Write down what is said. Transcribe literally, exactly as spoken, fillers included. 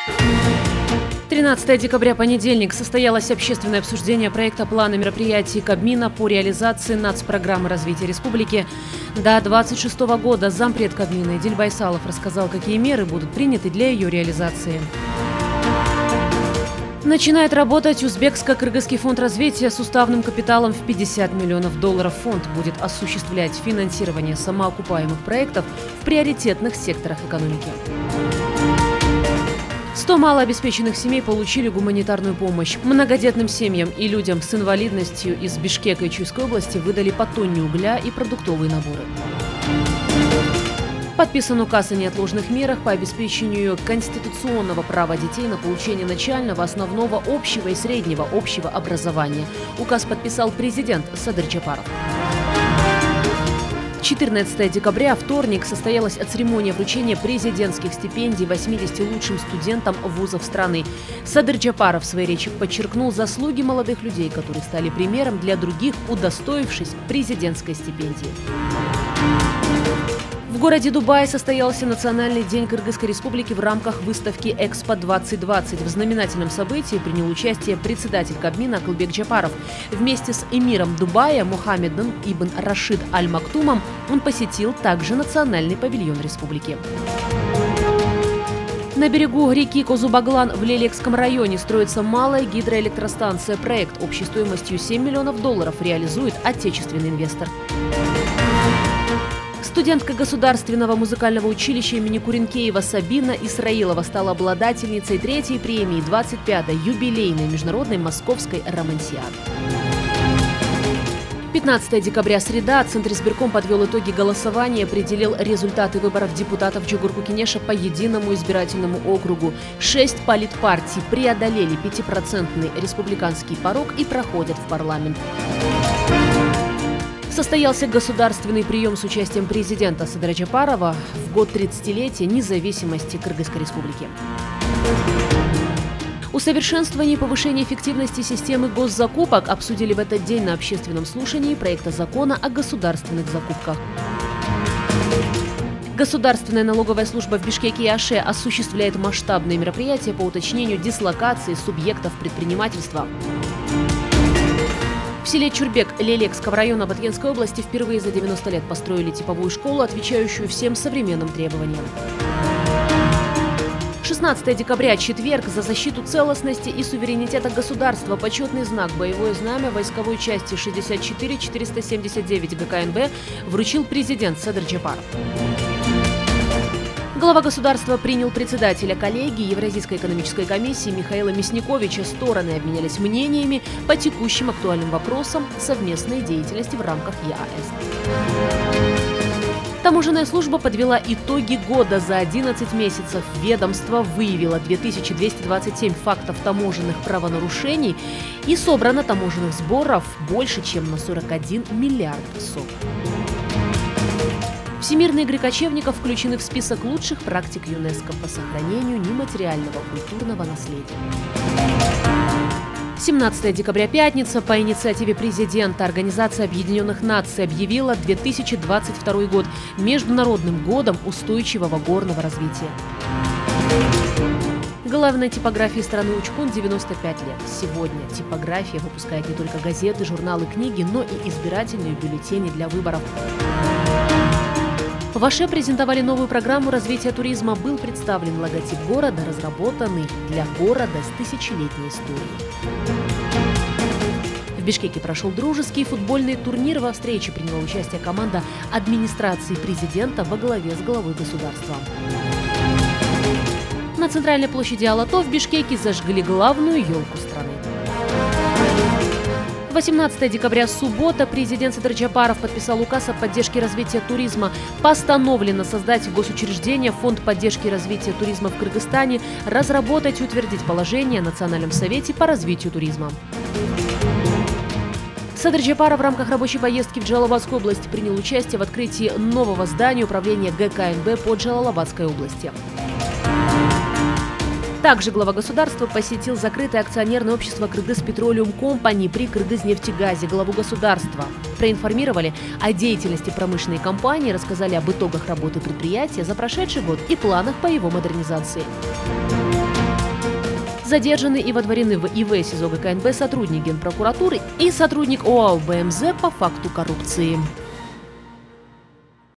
тринадцатого декабря, понедельник, состоялось общественное обсуждение проекта плана мероприятий Кабмина по реализации нацпрограммы развития республики. До двадцать шестого года зампред Кабмина Эдиль Байсалов рассказал, какие меры будут приняты для ее реализации. Начинает работать Узбекско-Кыргызский фонд развития с уставным капиталом в пятьдесят миллионов долларов. Фонд будет осуществлять финансирование самоокупаемых проектов в приоритетных секторах экономики. сто малообеспеченных семей получили гуманитарную помощь. Многодетным семьям и людям с инвалидностью из Бишкека и Чуйской области выдали по тонне угля и продуктовые наборы. Подписан указ о неотложных мерах по обеспечению конституционного права детей на получение начального, основного, общего и среднего общего образования. Указ подписал президент Садыр Джапаров. четырнадцатого декабря, вторник, состоялась церемония вручения президентских стипендий восьмидесяти лучшим студентам вузов страны. Садыр Джапаров в своей речи подчеркнул заслуги молодых людей, которые стали примером для других, удостоившись президентской стипендии. В городе Дубае состоялся Национальный день Кыргызской республики в рамках выставки «Экспо двадцать двадцать». В знаменательном событии принял участие председатель Кабмина Акылбек Джапаров. Вместе с эмиром Дубая Мухаммедом ибн Рашид Аль-Мактумом он посетил также национальный павильон республики. На берегу реки Козубаглан в Лелекском районе строится малая гидроэлектростанция. Проект общей стоимостью семь миллионов долларов реализует отечественный инвестор. Студентка Государственного музыкального училища имени Куренкеева Сабина Исраилова стала обладательницей третьей премии двадцать пятой юбилейной международной московской романсиады. пятнадцатого декабря, среда, Центр избирком подвел итоги голосования и определил результаты выборов депутатов Джугурку-Кенеша по единому избирательному округу. Шесть политпартий преодолели пятипроцентный республиканский порог и проходят в парламент. Состоялся государственный прием с участием президента Садыра Джапарова в год тридцатилетия независимости Кыргызской республики. Усовершенствование и повышение эффективности системы госзакупок обсудили в этот день на общественном слушании проекта закона о государственных закупках. Государственная налоговая служба в Бишкеке и Аше осуществляет масштабные мероприятия по уточнению дислокации субъектов предпринимательства. В селе Чурбек Лелекского района Баткенской области впервые за девяносто лет построили типовую школу, отвечающую всем современным требованиям. шестнадцатого декабря, четверг, за защиту целостности и суверенитета государства почетный знак «Боевое знамя» войсковой части шестьдесят четыре четыреста семьдесят девять ГКНБ вручил президент Садыр Джапаров. Глава государства принял председателя коллегии Евразийской экономической комиссии Михаила Мясниковича. Стороны обменялись мнениями по текущим актуальным вопросам совместной деятельности в рамках ЕАЭС. Таможенная служба подвела итоги года. За одиннадцать месяцев ведомство выявило две тысячи двести двадцать семь фактов таможенных правонарушений и собрано таможенных сборов больше, чем на сорок один миллиард сом. Всемирные игры кочевников включены в список лучших практик ЮНЕСКО по сохранению нематериального культурного наследия. семнадцатого декабря, пятница, по инициативе президента Организация Объединенных Наций объявила две тысячи двадцать второй год Международным годом устойчивого горного развития. Главной типографии страны Учкун девяносто пять лет. Сегодня типография выпускает не только газеты, журналы, книги, но и избирательные бюллетени для выборов. В Аше презентовали новую программу развития туризма. Был представлен логотип города, разработанный для города с тысячелетней историей. В Бишкеке прошел дружеский футбольный турнир. Во встрече приняла участие команда администрации президента во главе с главой государства. На центральной площади Алато в Бишкеке зажгли главную елку страны. восемнадцатого декабря, суббота, президент Садыр Джапаров подписал указ о поддержке развития туризма. Постановлено создать госучреждение Фонд поддержки и развития туризма в Кыргызстане, разработать и утвердить положение о Национальном совете по развитию туризма. Садыр Джапаров в рамках рабочей поездки в Джалалабадскую область принял участие в открытии нового здания управления ГКНБ по Джалалабадской области. Также глава государства посетил закрытое акционерное общество «Кыргыз Петролиум Компани» при Кыргызнефтегазе. Главу государства проинформировали о деятельности промышленной компании, рассказали об итогах работы предприятия за прошедший год и планах по его модернизации. Задержаны и водворены в И В СИЗО ГКНБ сотрудник Генпрокуратуры и сотрудник ОАО БМЗ по факту коррупции.